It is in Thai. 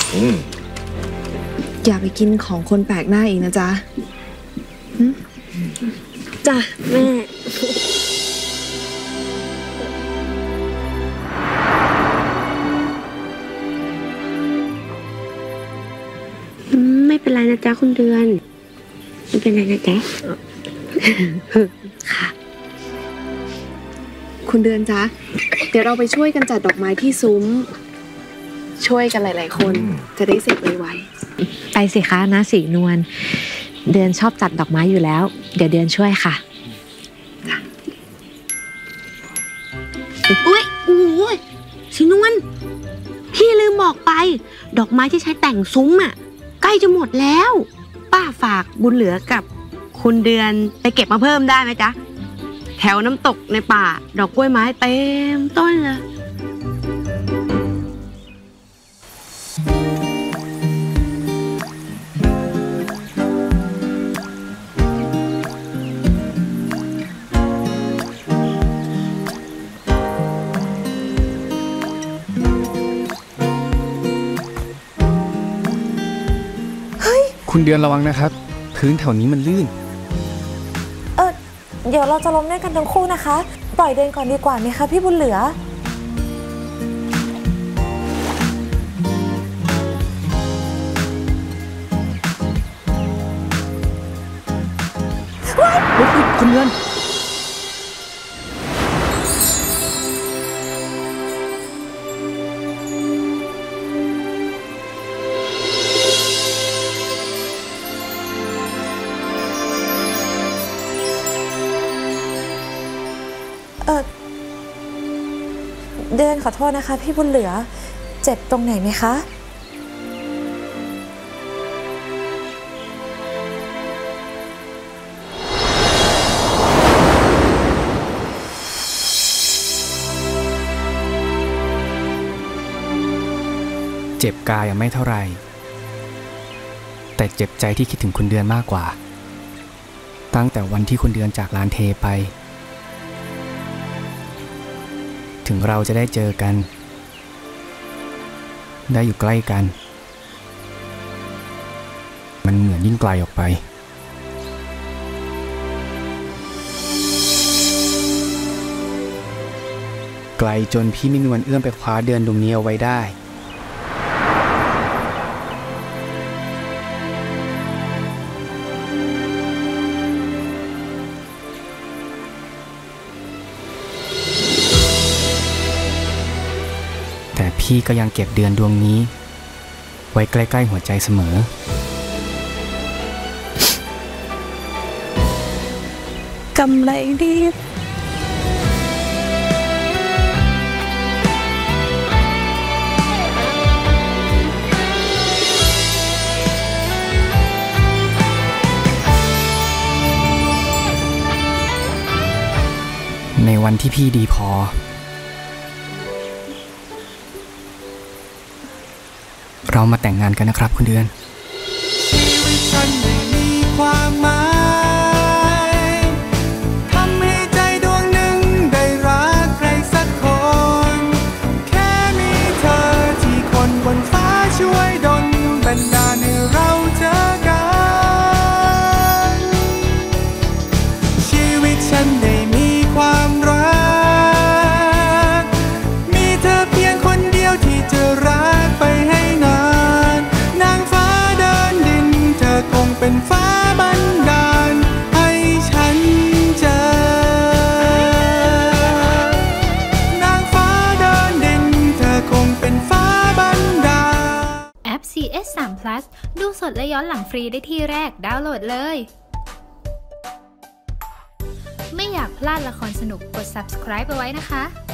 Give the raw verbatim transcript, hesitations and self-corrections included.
อย่าไปกินของคนแปลกหน้าอีกนะจ๊ะจ้ะแม่ไม่เป็นไรนะจ๊ะคุณเดือนไม่เป็นไรนะจ๊ะค่ะคุณเดือนจ๊ะเดี๋ยวเราไปช่วยกันจัดดอกไม้ที่ซุ้มช่วยกันหลายๆคนจะได้เสร็จไวๆไปสิคะนะสีนวลเดือนชอบจัดดอกไม้อยู่แล้วเดี๋ยวเดือนช่วยค่ะอุ้ยโอ้ยสีนวลพี่ลืมบอกไปดอกไม้ที่ใช้แต่งซุ้มอ่ะใกล้จะหมดแล้วป้าฝากบุญเหลือกับคุณเดือนไปเก็บมาเพิ่มได้ไหมจ๊ะแถวน้ำตกในป่าดอกกล้วยไม้เต็มต้นเลยคุณเดือนระวังนะครับพื้นแถวนี้มันลื่นเออเดี๋ยวเราจะล้มด้วยกันทั้งคู่นะคะปล่อยเดินก่อนดีกว่าไหมคะพี่บุญเหลือคุณเดือนเออเดินขอโทษนะคะพี่บุญเหลือเจ็บตรงไหนไหมคะเจ็บกายยังไม่เท่าไรแต่เจ็บใจที่คิดถึงคุณเดือนมากกว่าตั้งแต่วันที่คุณเดือนจากลานเทไปถึงเราจะได้เจอกันได้อยู่ใกล้กันมันเหมือนยิ่งไกลออกไปไกลจนพี่ไม่มีวันเอื้อมไปคว้าเดือนดวงนี้เอาไว้ได้แต่พี่ก็ยังเก็บเดือนดวงนี้ไว้ใกล้ๆหัวใจเสมอกำไรดีในวันที่พี่ดีพอเรามาแต่งงานกันนะครับคุณเดือนชีวิตฉันไม่มีความหมายทำให้ใจดวงหนึ่งได้รักใครสักคนแค่มีเธอที่คนบนฟ้าช่วยดลบันดาลให้เราเจอกันชีวิตฉันได้มีความรักมีเธอเพียงคนเดียวที่จะรักไปให้เป็นฟ้าบันดาลให้ฉันเจอนางฟ้าเดินดินเธอคงเป็นฟ้าบันดาลแอป ซี เอส สาม พลัส ดูสดและย้อนหลังฟรีได้ที่แรกดาวน์โหลดเลยไม่อยากพลาดละครสนุกกด ซับสไครบ์ เอาไว้นะคะ